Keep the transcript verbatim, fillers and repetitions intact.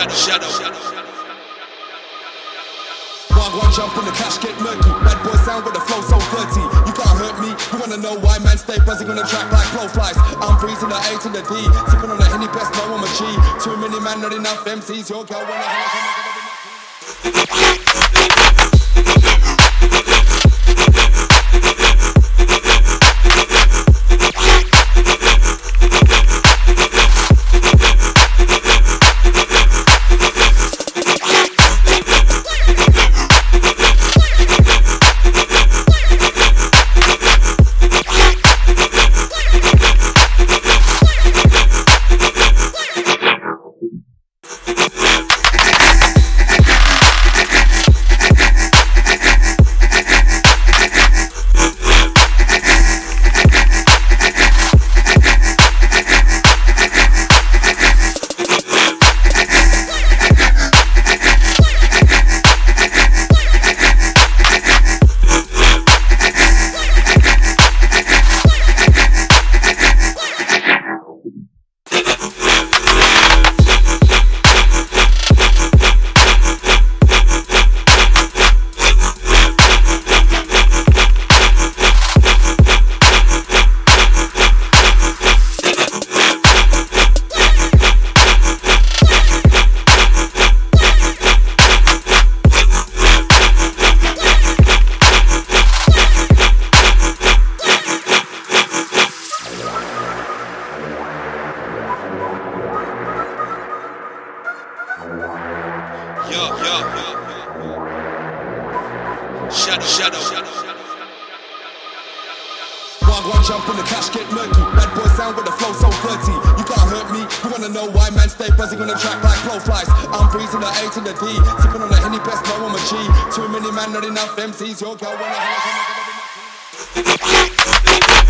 shadow, shadow, shadow. One, one jump on the cash, get murky. Bad boy sound with the flow so dirty. You can't hurt me, you wanna know why man stay buzzing on the track like blowflies. I'm breezing the A to the D, sipping on the Henny best, no I'm a G. Too many man, not enough M Cs. Your girl wanna shadow, shadow, shadow. One, one jump on the cash, get murky. Bad boy sound with the flow so dirty. You can't hurt me, you wanna know why man stay buzzing on the track like blowflies. I'm breezing the A to the D, sipping on the Henny best, no I'm a G. Too many man, not enough M Cs. Your girl wanna